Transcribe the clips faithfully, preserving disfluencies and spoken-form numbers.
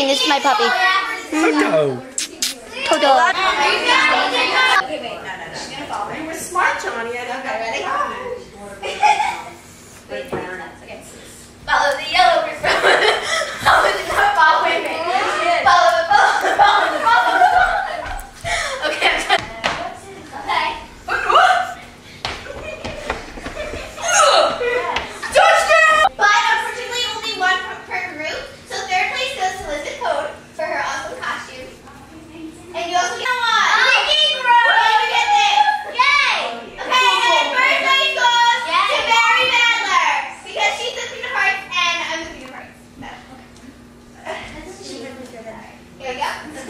kidding. This is my puppy. Toto. Toto. Okay, wait, no, no, no. She's gonna follow me. We're smart, Johnny. Okay, ready? Wait, no, no, no. Okay. Follow the yellow brick road. Follow the not following me. Follow it, follow it, follow it, follow it. Okay, I'm done. Okay. Touchdown! But unfortunately, only one per group. So third place goes to Elizabeth Code for her awesome costume. And you also get one. Thank you, and you get this. Yay! Okay, and then first place goes to Mary Bandler because she's the Queen of Hearts and I'm the Queen of Hearts. No. Here we go.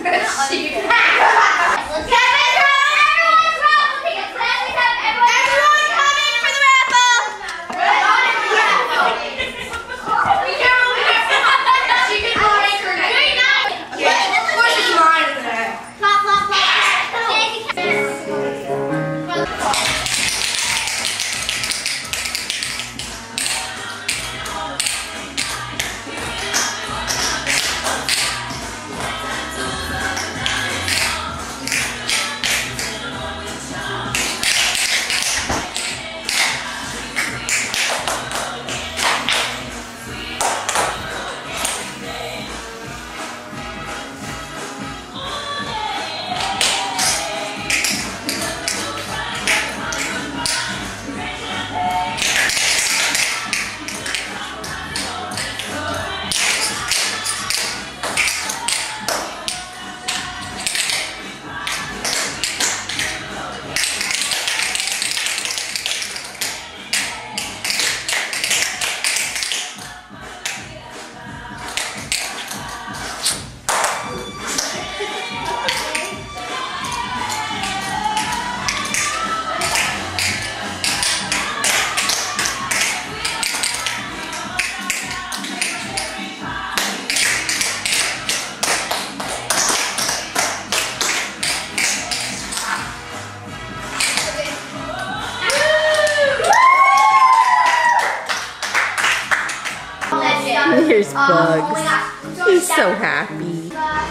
Here's Bugs. He's so happy.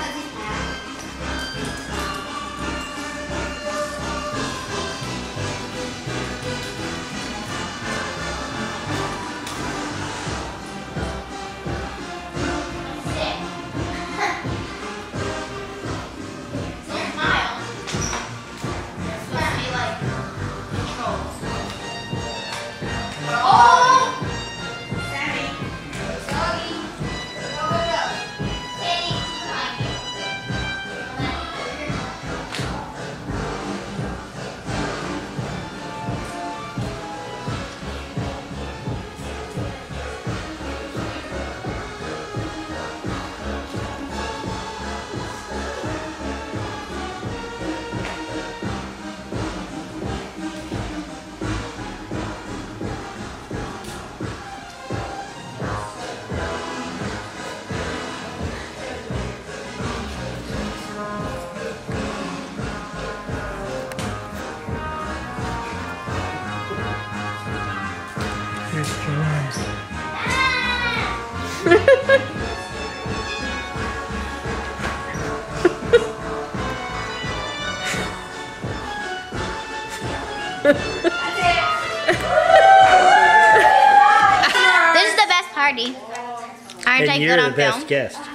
Here's James. This is the best party. Aren't I And good you're on the best film? guest.